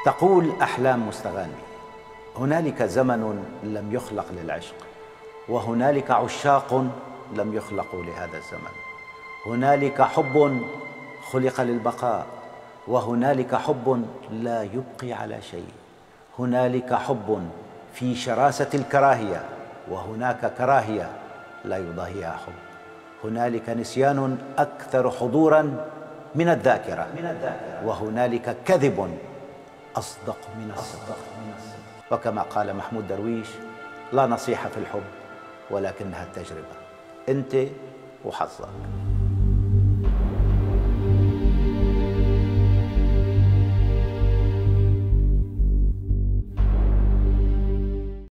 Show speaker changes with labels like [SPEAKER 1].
[SPEAKER 1] تقول أحلام مستغاني: هنالك زمن لم يخلق للعشق، وهنالك عشاق لم يخلقوا لهذا الزمن. هنالك حب خلق للبقاء، وهنالك حب لا يبقي على شيء. هنالك حب في شراسة الكراهية، وهناك كراهية لا يضاهيها حب. هنالك نسيان أكثر حضوراً من الذاكرة، وهنالك كذب أصدق من الصدق. وكما قال محمود درويش: لا نصيحة في الحب ولكنها التجربة، أنت وحظك.